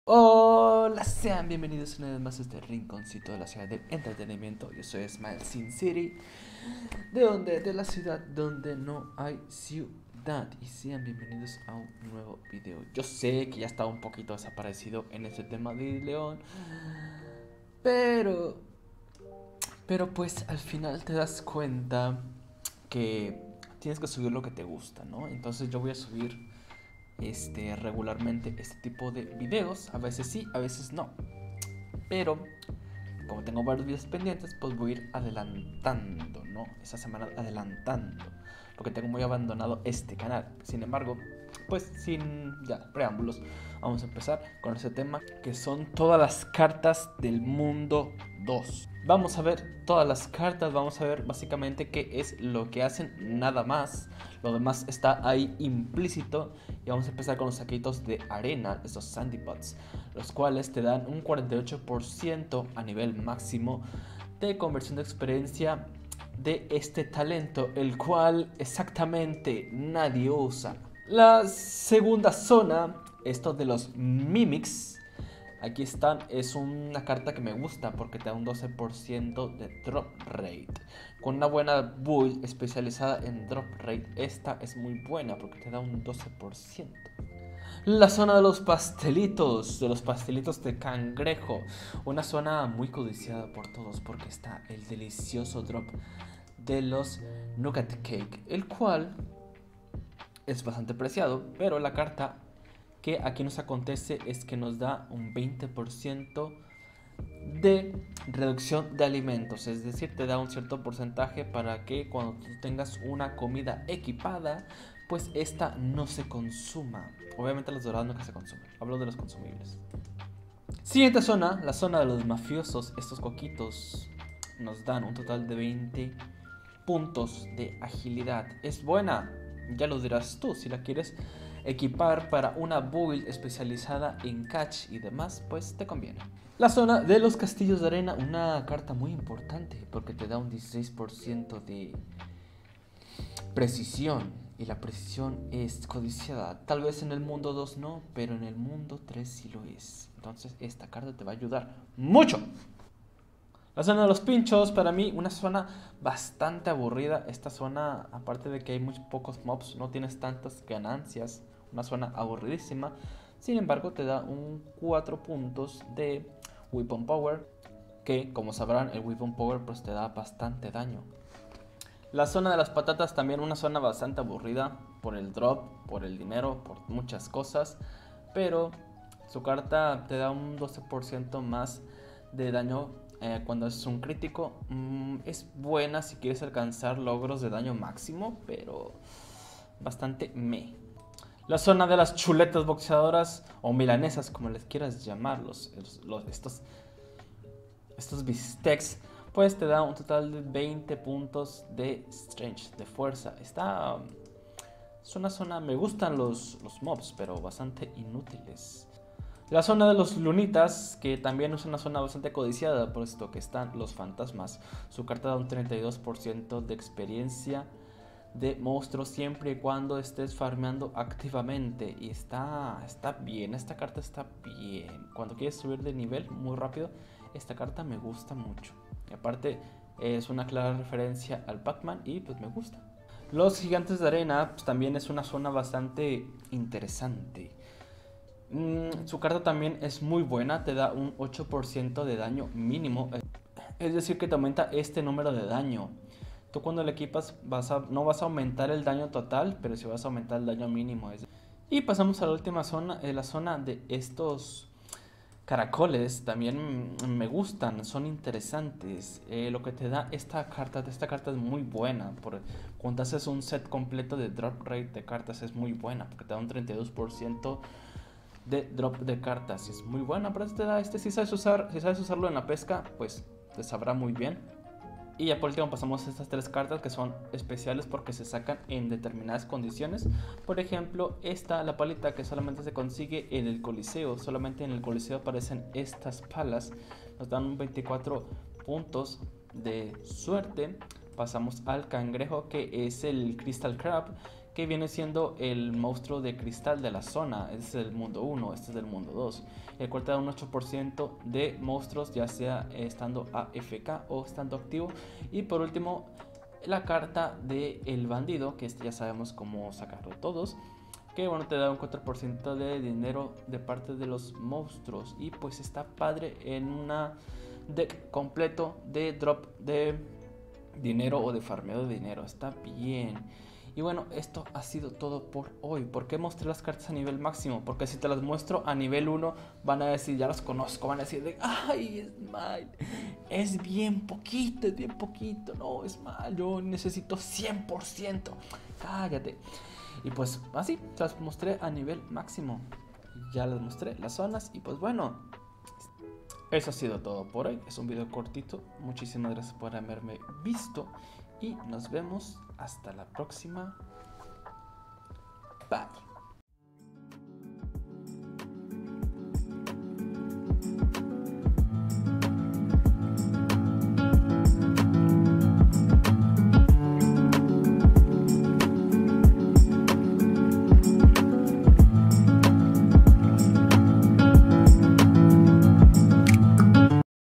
Hola, sean bienvenidos una vez más a este rinconcito de la ciudad del entretenimiento. Yo soy Smile Sin City, de la ciudad donde no hay ciudad. Y sean bienvenidos a un nuevo video. Yo sé que ya estaba un poquito desaparecido en este tema de León, pero, pero pues al final te das cuenta que tienes que subir lo que te gusta, ¿no? Entonces yo voy a subir regularmente este tipo de videos. A veces sí, a veces no. Pero como tengo varios videos pendientes, pues voy a ir adelantando, ¿no? Esta semana adelantando. Porque tengo muy abandonado este canal. Sin embargo, pues sin ya preámbulos, vamos a empezar con este tema que son todas las cartas del mundo 2. Vamos a ver todas las cartas, vamos a ver básicamente qué es lo que hacen, nada más. Lo demás está ahí implícito. Y vamos a empezar con los saquitos de arena, estos sandy pots, los cuales te dan un 48% a nivel máximo de conversión de experiencia de este talento, el cual exactamente nadie usa. La segunda zona, esto de los mimics, aquí están, es una carta que me gusta porque te da un 12% de drop rate. Con una buena build especializada en drop rate, esta es muy buena porque te da un 12%. La zona de los pastelitos de cangrejo. Una zona muy codiciada por todos porque está el delicioso drop de los Nugget Cake, el cual es bastante preciado, pero la carta que aquí nos acontece es que nos da un 20% de reducción de alimentos, es decir, te da un cierto porcentaje para que cuando tú tengas una comida equipada, pues esta no se consuma. Obviamente los dorados nunca se consumen, hablo de los consumibles. Siguiente zona, la zona de los mafiosos. Estos coquitos nos dan un total de 20 puntos de agilidad. Es buena, ya lo dirás tú, si la quieres equipar para una build especializada en catch y demás, pues te conviene. La zona de los castillos de arena, una carta muy importante porque te da un 16% de precisión, y la precisión es codiciada. Tal vez en el mundo 2 no, pero en el mundo 3 sí lo es. Entonces esta carta te va a ayudar mucho. La zona de los pinchos, para mí, una zona bastante aburrida. Esta zona, aparte de que hay muy pocos mobs, no tienes tantas ganancias. Una zona aburridísima. Sin embargo, te da un 4 puntos de Weapon Power, que como sabrán, el Weapon Power pues te da bastante daño. La zona de las patatas también una zona bastante aburrida por el drop, por el dinero, por muchas cosas. Pero su carta te da un 12% más de daño cuando es un crítico. Es buena si quieres alcanzar logros de daño máximo, pero bastante meh. La zona de las chuletas boxeadoras o milanesas, como les quieras llamarlos, estos bistecs, pues te da un total de 20 puntos de strength, de fuerza. Es una zona, me gustan los mobs, pero bastante inútiles. La zona de los lunitas, que también es una zona bastante codiciada, puesto que están los fantasmas. Su carta da un 32% de experiencia de monstruos siempre y cuando estés farmeando activamente. Y está bien, esta carta está bien. Cuando quieres subir de nivel muy rápido, esta carta me gusta mucho. Y aparte es una clara referencia al Pac-Man y pues me gusta. Los gigantes de arena pues, también es una zona bastante interesante. Su carta también es muy buena, te da un 8% de daño mínimo. Es decir, que te aumenta este número de daño. Tú cuando le equipas no vas a aumentar el daño total, pero sí vas a aumentar el daño mínimo. Y pasamos a la última zona, la zona de estos caracoles. También me gustan, son interesantes. Lo que te da esta carta es muy buena. Cuando haces un set completo de drop rate de cartas es muy buena, porque te da un 32% de drop de cartas. Es muy buena, pero te da si sabes usarlo en la pesca, pues te sabrá muy bien. Y ya por último pasamos a estas tres cartas que son especiales porque se sacan en determinadas condiciones. Por ejemplo, la palita que solamente se consigue en el coliseo. Solamente en el coliseo aparecen estas palas. Nos dan 24 puntos de suerte. Pasamos al cangrejo, que es el Crystal Crab, que viene siendo el monstruo de cristal de la zona. Este es el mundo 1, este es el mundo 2, el cual te da un 8% de monstruos, ya sea estando AFK o estando activo. Y por último, la carta de el bandido, que ya sabemos cómo sacarlo todos, que bueno, te da un 4% de dinero de parte de los monstruos. Y pues está padre en una deck completo de drop de dinero o de farmeo de dinero. Está bien. Y bueno, esto ha sido todo por hoy. ¿Por qué mostré las cartas a nivel máximo? Porque si te las muestro a nivel 1 van a decir, ya las conozco, van a decir de, ay, es mal, es bien poquito, no, es mal, yo necesito 100%, cállate. Y pues así, las mostré a nivel máximo. Ya les mostré las zonas y pues bueno, eso ha sido todo por hoy. Es un video cortito. Muchísimas gracias por haberme visto y nos vemos hasta la próxima. Bye.